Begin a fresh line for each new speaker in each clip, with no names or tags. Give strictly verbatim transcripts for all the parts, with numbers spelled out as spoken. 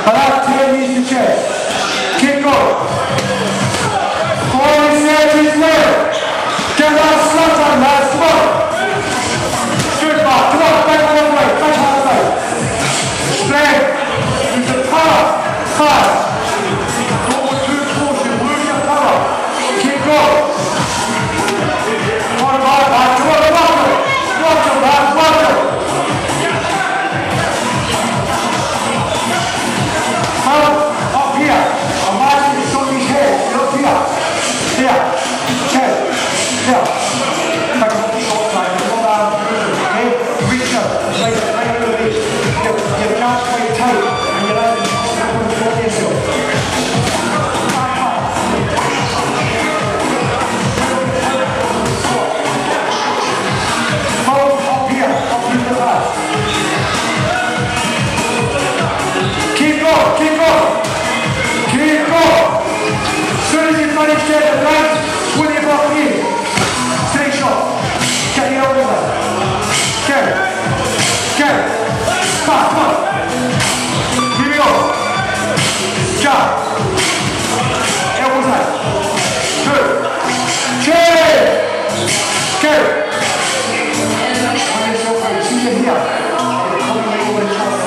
Back to your knees to chest. Keep going. Core is there to his left. Get that slot on, lads. Come on. Good, Mark. Come on. Back on the way. Back on the way. Strength. Use the power. Fast. Don't want too caution. Lose your power. Keep going. Come on, Mark. Come on, walk it. Walk it, lads. Walk it. Up here, imagine it's on his head, look here, here, head, here, take a short time, come down, okay, reach up, like a like a release, your, your guard's quite tight, and you're out of yourself. Hold up here, up in the back. Keep going, keep going. Keep going. As soon as you finish there, the right, pull your back in. Straight shot. Get it over there. Get it. Get it. Fast, come on. Here we go. Jump. Elbows out. Good. Change. Get it. See you here. Coming over the top.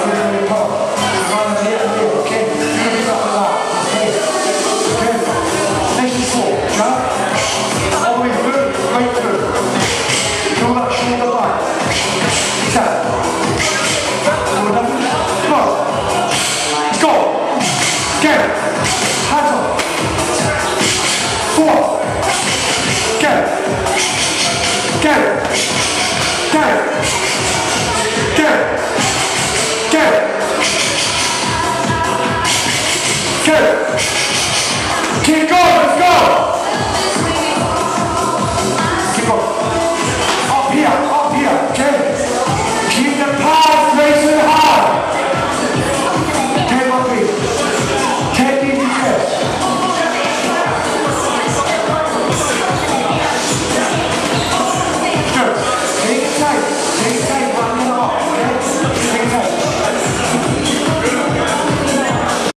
Get it!